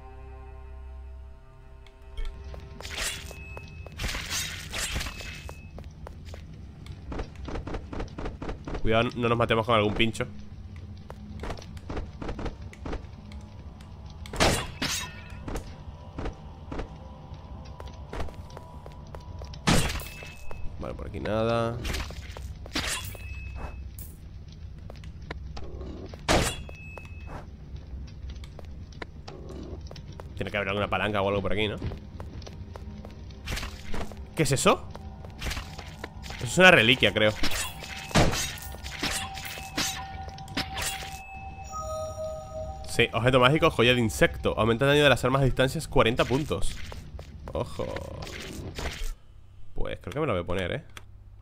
Cuidado, no nos matemos con algún pincho. Vale, por aquí nada. Tiene que haber alguna palanca o algo por aquí, ¿no? ¿Qué es eso? Eso es una reliquia, creo. Sí, objeto mágico, joya de insecto. Aumenta el daño de las armas a distancias cuarenta puntos. Ojo. Pues creo que me lo voy a poner, ¿eh?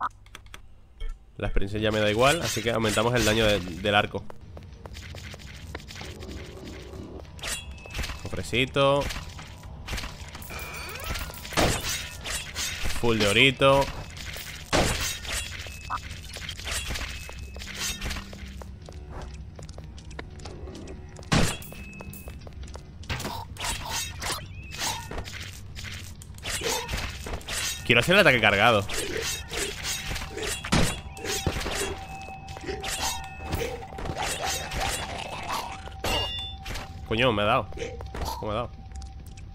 La experiencia ya me da igual, así que aumentamos el daño de, del arco. Cofrecito. Full de orito. Quiero hacer el ataque cargado. Coño, me ha dado. ¿Cómo me ha dado?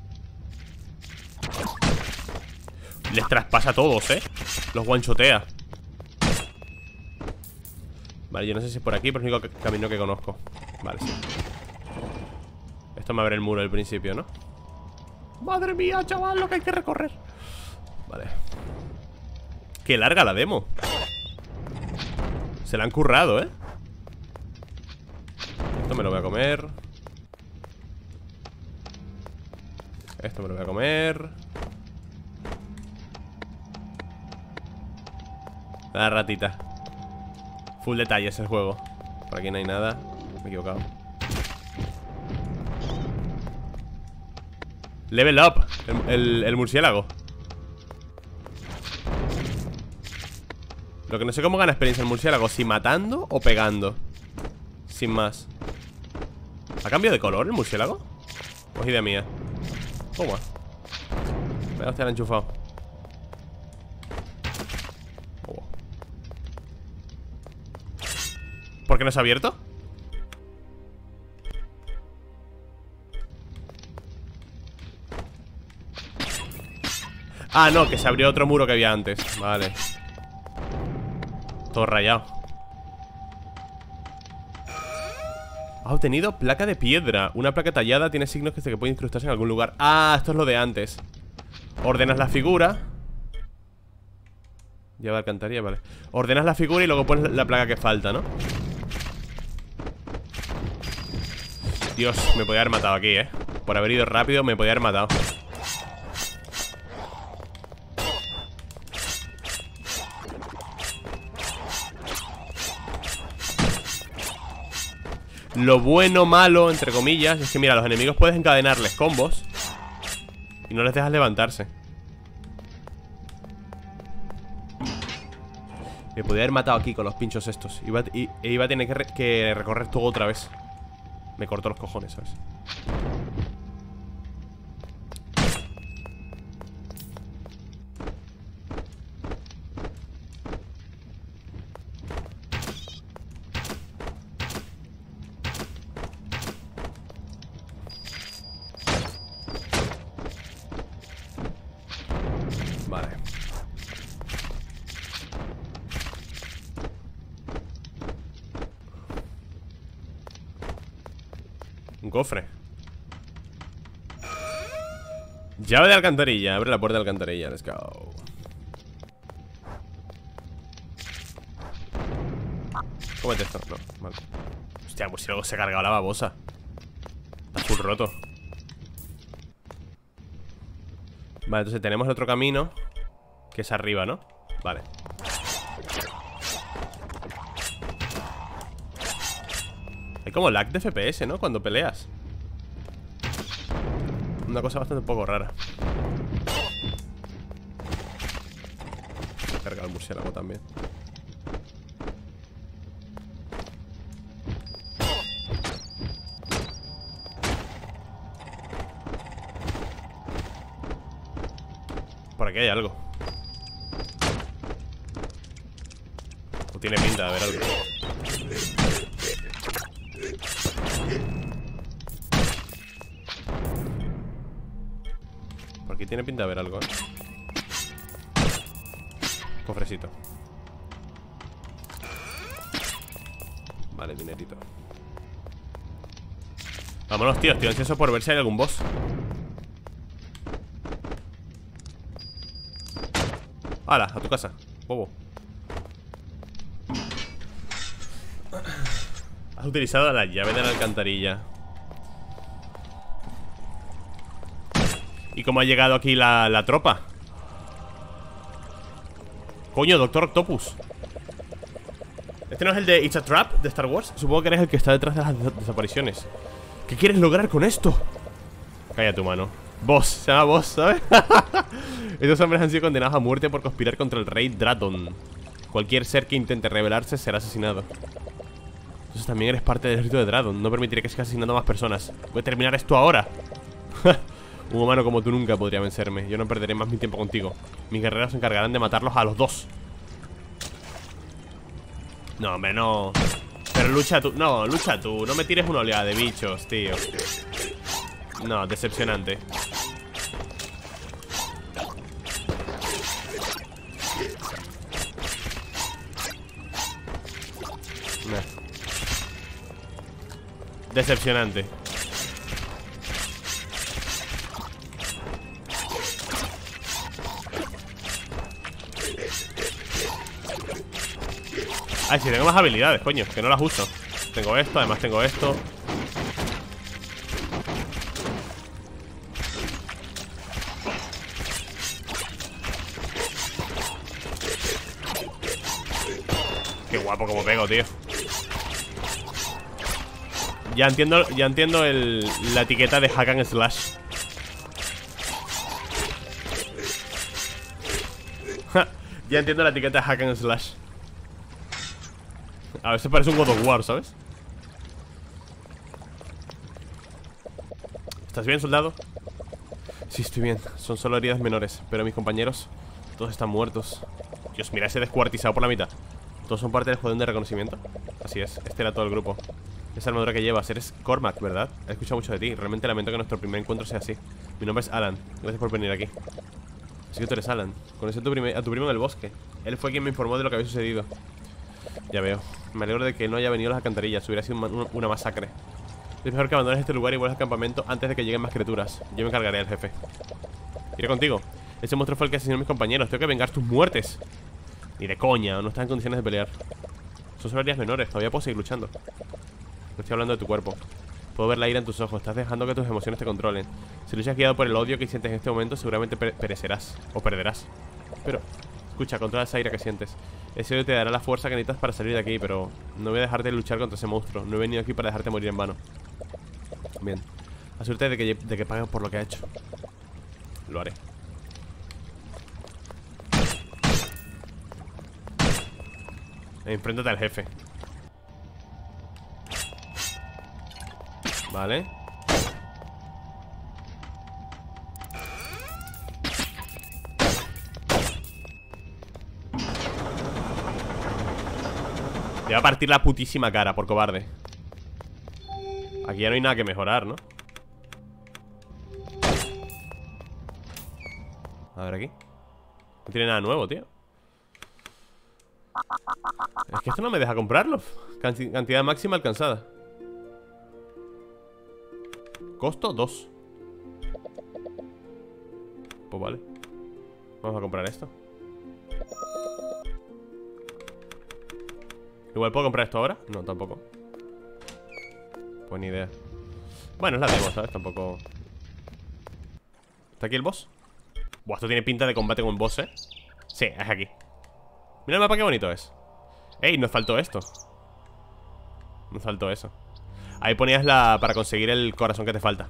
Les traspasa a todos, ¿eh? Los guanchotea. Vale, yo no sé si es por aquí, pero es el único camino que conozco. Vale, sí. Esto me abre el muro al principio, ¿no? Madre mía, chaval, lo que hay que recorrer. Vale. Qué larga la demo. Se la han currado, ¿eh? Esto me lo voy a comer. Esto me lo voy a comer. La ratita. Full detalles el juego. Por aquí no hay nada. Me he equivocado. Level up. El, el, el murciélago. Lo que no sé cómo gana experiencia el murciélago. Si matando o pegando. Sin más. ¿Ha cambiado de color el murciélago? ¿O es idea mía? Toma. Me hostia, la he enchufado. Oh. ¿Por qué no se ha abierto? Ah, no, que se abrió otro muro que había antes. Vale. Todo rayado. Ha obtenido placa de piedra. Una placa tallada tiene signos que dice que puede incrustarse en algún lugar. Ah, esto es lo de antes. Ordenas la figura. Lleva alcantarilla, vale. Ordenas la figura y luego pones la placa que falta, ¿no? Dios, me podía haber matado aquí, ¿eh? Por haber ido rápido me podía haber matado. Lo bueno, malo, entre comillas, es que mira, a los enemigos puedes encadenarles combos y no les dejas levantarse. Me podía haber matado aquí con los pinchos estos. Iba, y, e iba a tener que, re, que recorrer todo otra vez. Me cortó los cojones, ¿sabes? Vale. Un cofre. Llave de alcantarilla. Abre la puerta de alcantarilla. Let's go. Cómete esto. No, vale. Hostia, pues si luego se ha cargado la babosa. Está full roto. Vale, entonces tenemos el otro camino, que es arriba, ¿no? Vale. Hay como lag de F P S, ¿no? Cuando peleas. Una cosa bastante poco rara. Se carga el murciélago también. Por aquí hay algo. O tiene pinta de haber algo. Por aquí tiene pinta de haber algo, ¿eh? Cofrecito. Vale, dinerito. Vámonos, tío. Estoy ansioso por ver si hay algún boss. ¡Hala! A tu casa, bobo. Has utilizado la llave de la alcantarilla. ¿Y cómo ha llegado aquí la, la tropa? Coño, Doctor Octopus. ¿Este no es el de It's a Trap de Star Wars? Supongo que eres el que está detrás de las des desapariciones. ¿Qué quieres lograr con esto? Calla tu mano. Boss, se llama Boss, ¿sabes? Estos hombres han sido condenados a muerte por conspirar contra el rey Draton. Cualquier ser que intente rebelarse será asesinado. Entonces también eres parte del ejército de Draton. No permitiré que sigas asesinando a más personas. Voy a terminar esto ahora. Un humano como tú nunca podría vencerme. Yo no perderé más mi tiempo contigo. Mis guerreros se encargarán de matarlos a los dos. No, hombre, no. Pero lucha tú. No, lucha tú. No me tires una oleada de bichos, tío. No, decepcionante. Decepcionante. Ay, si tengo más habilidades, coño, que no las uso. Tengo esto, además tengo esto. Qué guapo como pego, tío. Ya entiendo, ya entiendo el, la etiqueta de hack and slash. Ya entiendo la etiqueta de hack and slash. A veces parece un God of War, ¿sabes? ¿Estás bien, soldado? Sí, estoy bien. Son solo heridas menores. Pero mis compañeros, todos están muertos. Dios, mira ese descuartizado por la mitad. ¿Todos son parte del escuadrón de reconocimiento? Así es, este era todo el grupo. Esa armadura que llevas, eres Cormac, ¿verdad? He escuchado mucho de ti. Realmente lamento que nuestro primer encuentro sea así. Mi nombre es Alan. Gracias por venir aquí. Así que tú eres Alan. Conocí a tu, prime a tu primo en el bosque. Él fue quien me informó de lo que había sucedido. Ya veo. Me alegro de que no haya venido a las alcantarillas. Hubiera sido una, una masacre. Es mejor que abandones este lugar y vuelvas al campamento antes de que lleguen más criaturas. Yo me encargaré del jefe. Iré contigo. Ese monstruo fue el que asesinó a mis compañeros. Tengo que vengar tus muertes. Ni de coña. No estás en condiciones de pelear. Son solo heridas menores. Todavía puedo seguir luchando. No estoy hablando de tu cuerpo. Puedo ver la ira en tus ojos. Estás dejando que tus emociones te controlen. Si luchas guiado por el odio que sientes en este momento, seguramente per perecerás. O perderás. Pero, escucha, controla esa ira que sientes. Ese odio te dará la fuerza que necesitas para salir de aquí. Pero no voy a dejarte de luchar contra ese monstruo. No he venido aquí para dejarte morir en vano. Bien. Asegúrate de que, de que pagues por lo que ha hecho. Lo haré. Enfréntate al jefe. Vale. Le va a partir la putísima cara por cobarde. Aquí ya no hay nada que mejorar, ¿no? A ver aquí. No tiene nada nuevo, tío. Es que esto no me deja comprarlo. Cantidad máxima alcanzada. Costo dos. Pues vale. Vamos a comprar esto. Igual puedo comprar esto ahora. No, tampoco. Pues ni idea. Bueno, es la demo, ¿sabes? Tampoco. ¿Está aquí el boss? Buah, esto tiene pinta de combate con boss, ¿eh? Sí, es aquí. Mira el mapa, qué bonito es. Ey, nos faltó esto. Nos faltó eso. Ahí ponías la... para conseguir el corazón que te falta.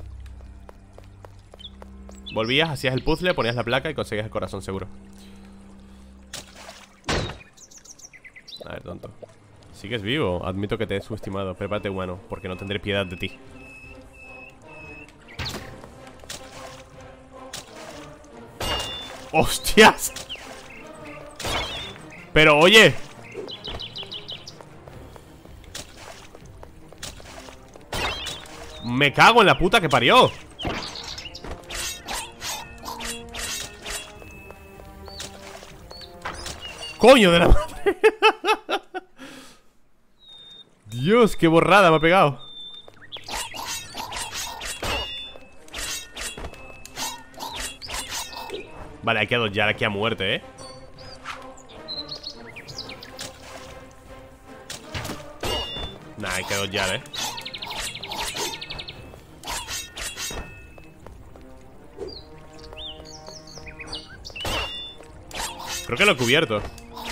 Volvías, hacías el puzzle, ponías la placa y conseguías el corazón, seguro. A ver, tonto. Sigues vivo, admito que te he subestimado. Prepárate, humano, porque no tendré piedad de ti. ¡Hostias! Pero, oye. Me cago en la puta que parió. Coño de la madre. Dios, qué borrada me ha pegado. Vale, hay que dodgear aquí a muerte, eh. Nah, hay que dodgear, eh. Creo que lo he cubierto.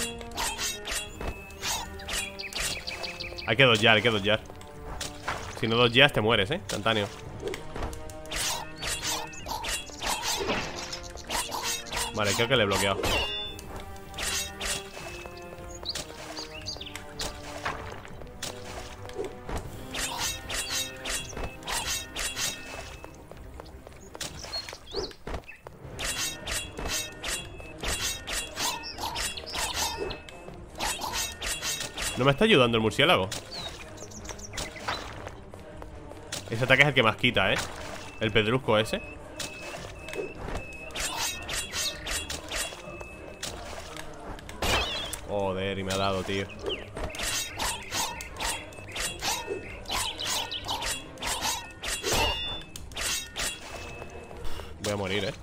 Hay que dodgear, hay que dodgear. Si no dodgeas te mueres, eh, instantáneo. Vale, creo que le he bloqueado. ¿No me está ayudando el murciélago? Ese ataque es el que más quita, ¿eh? El pedrusco ese. Joder, y me ha dado, tío. Voy a morir, eh.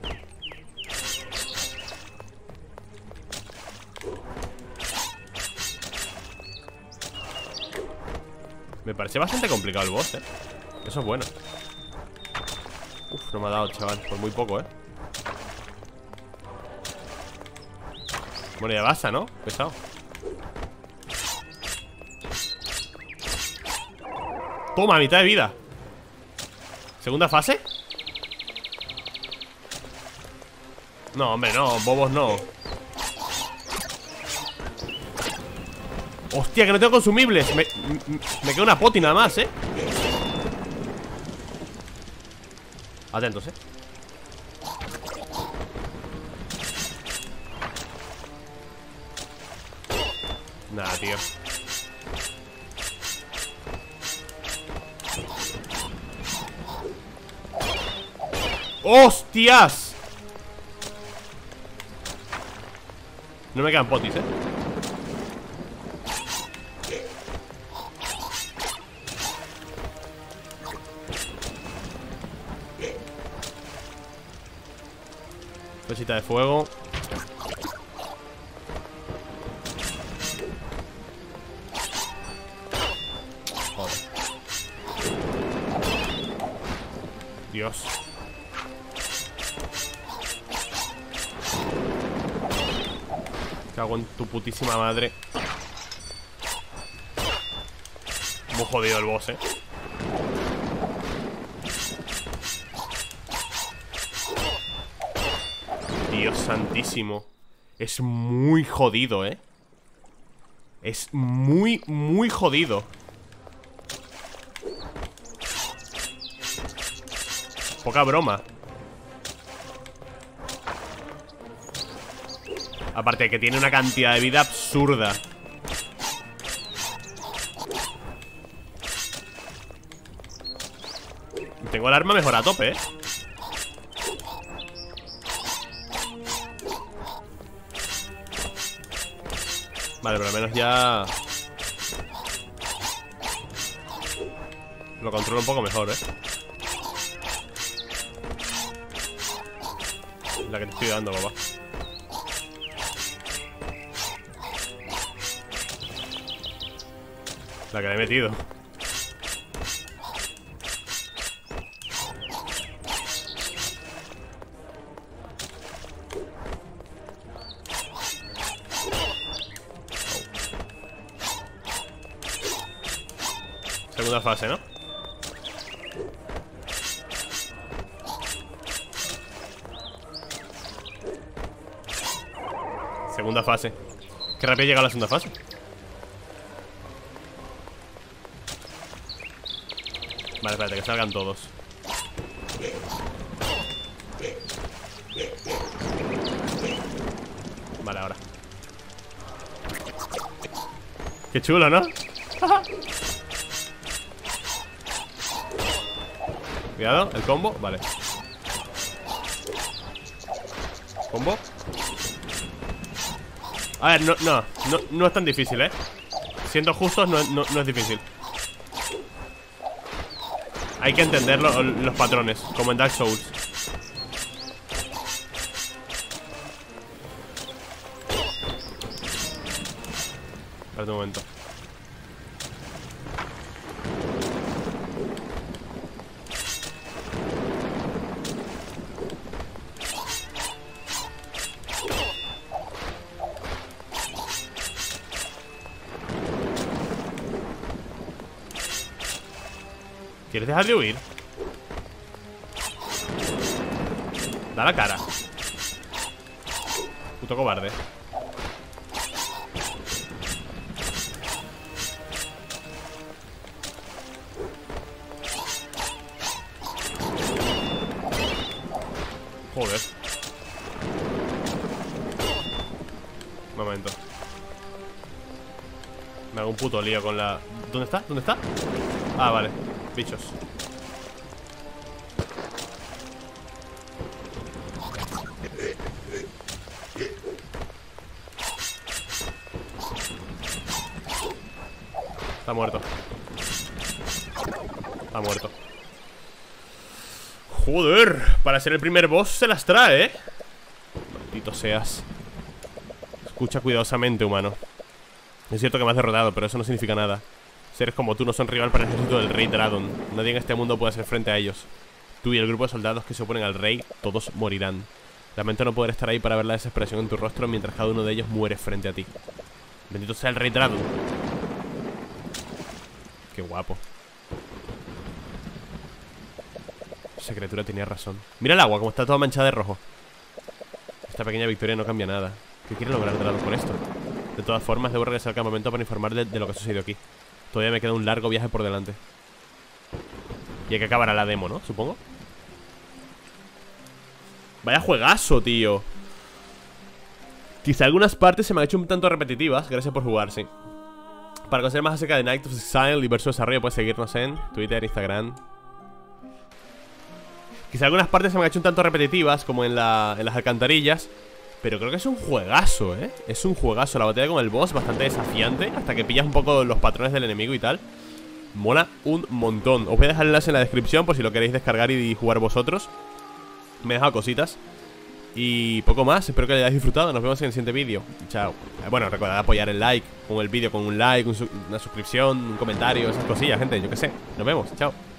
Me parece bastante complicado el boss, eh. Eso es bueno. Uf, no me ha dado, chaval. Por muy poco, eh. Bueno, ya basta, ¿no? Pesado. Toma, mitad de vida. ¿Segunda fase? No, hombre, no, bobos no. Hostia, que no tengo consumibles. Me, me, me queda una poti nada más, eh. Atentos, eh. Nada, tío. ¡Hostias! No me quedan potis, eh. Flechita de fuego. Joder. Dios. Cago en tu putísima madre. Muy jodido el boss, eh. Dios santísimo. Es muy jodido, eh. Es muy, muy jodido. Poca broma. Aparte de que tiene una cantidad de vida absurda. Tengo el arma mejor a tope, eh. Vale, pero al menos ya lo controlo un poco mejor, eh. La que te estoy dando, papá. La que le he metido. Segunda fase, ¿no? Segunda fase. Qué rápido llega la segunda fase. Vale, espérate, que salgan todos. Vale, ahora. Qué chulo, ¿no? Cuidado, el combo, vale. Combo. A ver, no, no, no, no es tan difícil, ¿eh? Siendo justos, no, no, no es difícil. Hay que entender lo, los patrones, como en Dark Souls. Espérate un momento. ¿Quieres dejar de huir? Da la cara. Puto cobarde. Joder. Un momento. Me hago un puto lío con la... ¿Dónde está? ¿Dónde está? Ah, vale. Bichos. Está muerto. Está muerto. Joder, para ser el primer boss se las trae, ¿eh? Maldito seas. Escucha cuidadosamente, humano. Es cierto que me has derrotado, pero eso no significa nada. Seres como tú no son rival para el ejército del rey Dragon. Nadie en este mundo puede hacer frente a ellos. Tú y el grupo de soldados que se oponen al rey, todos morirán. Lamento no poder estar ahí para ver la desesperación en tu rostro mientras cada uno de ellos muere frente a ti. Bendito sea el rey Dragon. Qué guapo. Esa criatura tenía razón. Mira el agua, como está toda manchada de rojo. Esta pequeña victoria no cambia nada. ¿Qué quiere lograr Dragon con esto? De todas formas, debo regresar al campamento para informarle de lo que ha sucedido aquí. Todavía me queda un largo viaje por delante. Y hay que acabar la demo, ¿no? Supongo. Vaya juegazo, tío. Quizá algunas partes se me han hecho un tanto repetitivas. Gracias por jugar, sí. Para conocer más acerca de Night of Exile y ver su desarrollo, puedes seguirnos en Twitter, Instagram. Quizá algunas partes se me han hecho un tanto repetitivas, como en, la, en las alcantarillas. Pero creo que es un juegazo, ¿eh? Es un juegazo. La batalla con el boss, bastante desafiante, hasta que pillas un poco los patrones del enemigo y tal. Mola un montón. Os voy a dejar el enlace en la descripción por si lo queréis descargar y jugar vosotros. Me he dejado cositas. Y poco más, espero que lo hayáis disfrutado. Nos vemos en el siguiente vídeo. Chao. Bueno, recordad apoyar el like con el vídeo, con un like, un su una suscripción, un comentario, esas cosillas, gente, yo qué sé. Nos vemos, chao.